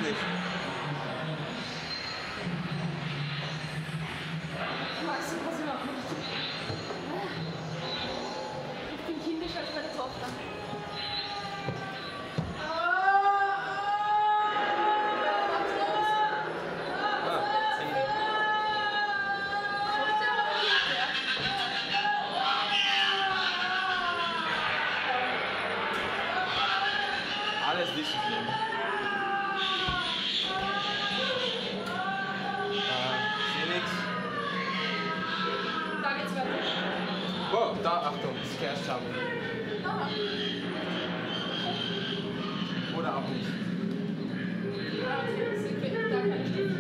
gruselig. Weißt du, was überhaupt nicht? Ich bin kindisch als meine Tochter. Alles nicht so schlimm. Sehe nix. Da geht's weiter. Wow, da, Achtung, Scare Jump. Ah. Oder auch nicht. Ah, okay, das sind da keine Stückchen.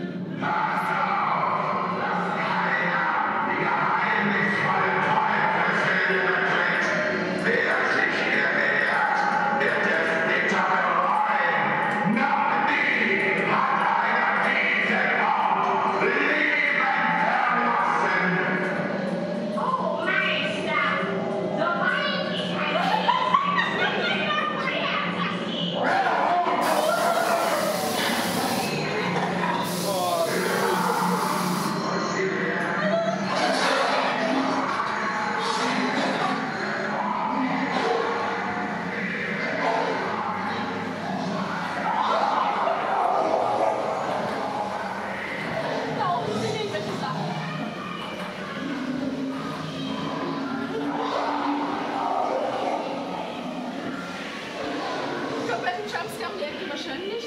Jumpscare die Ecke wahrscheinlich.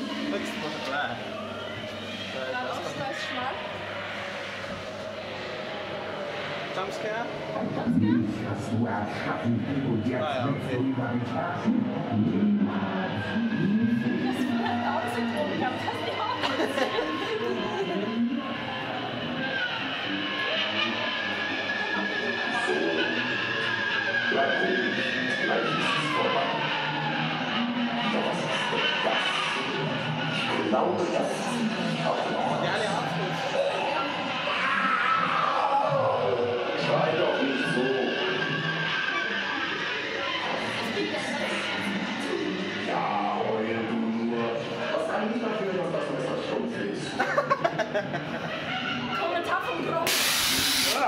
Geradeaus, da ist schmal. Jumpscare? Hast du erschaffen und jetzt Ah ja, okay. über mich herrschen? Das ist vielleicht Down-Syndrom gehabt, das ist die Ich glaube, dass Ja, der Abschluss. Schrei doch nicht so. Ja, heul du nur. Was kann ich dafür, dass das Messer stumpf ist? Kommentar vom Grund. Ja.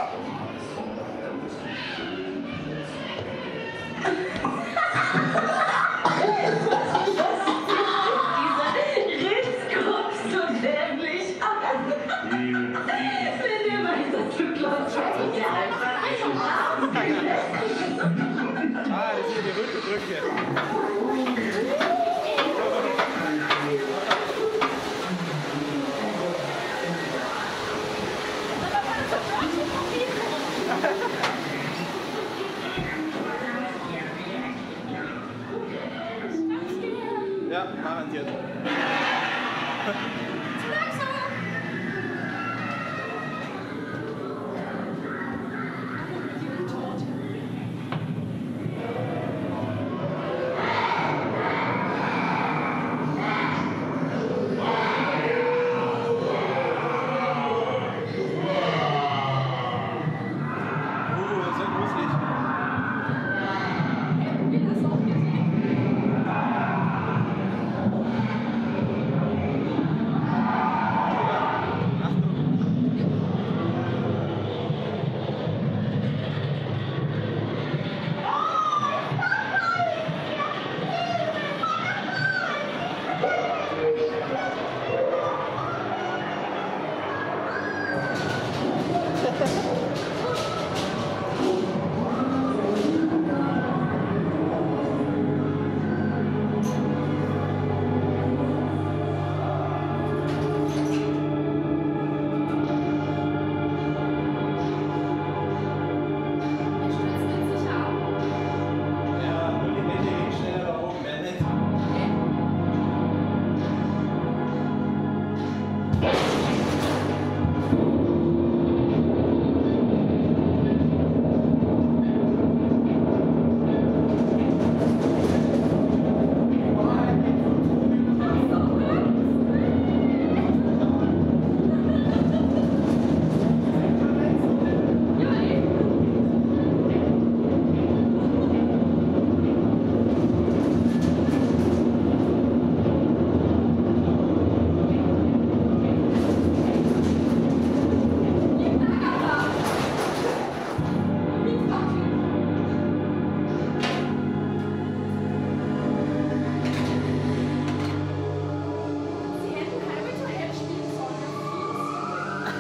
Ah, das sind die Rückenbrücke. Ja, garantiert. Sehr gruselig.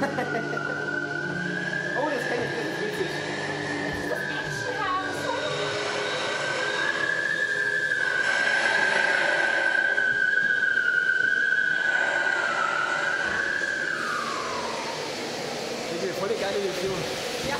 Oh, das kenne ich, das ist witzig. Das ist eine voll geile Vision. Ja.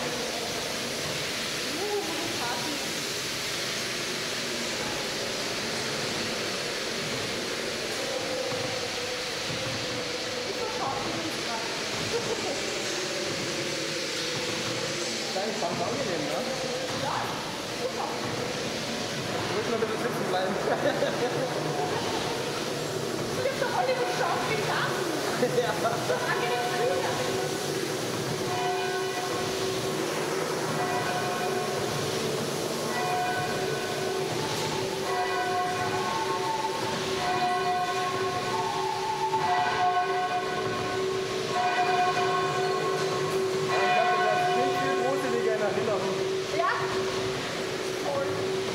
Kleine Fahrt angenehm, ne? Ja, super. Ich möchte noch ein bisschen sitzen bleiben. Du bist doch Hollywood geschaut im Garten. Ja. So angenehm kühl. Ja. Voll.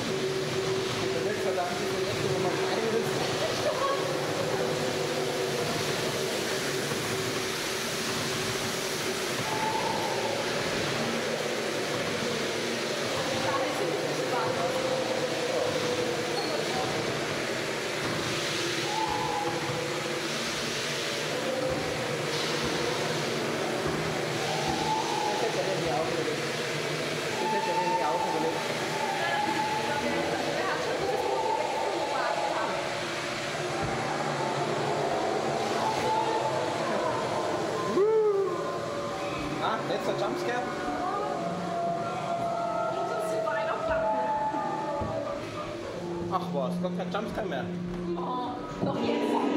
Letzter Jumpscare. Ach was, kommt kein Jumpscare mehr. Oh, doch jetzt.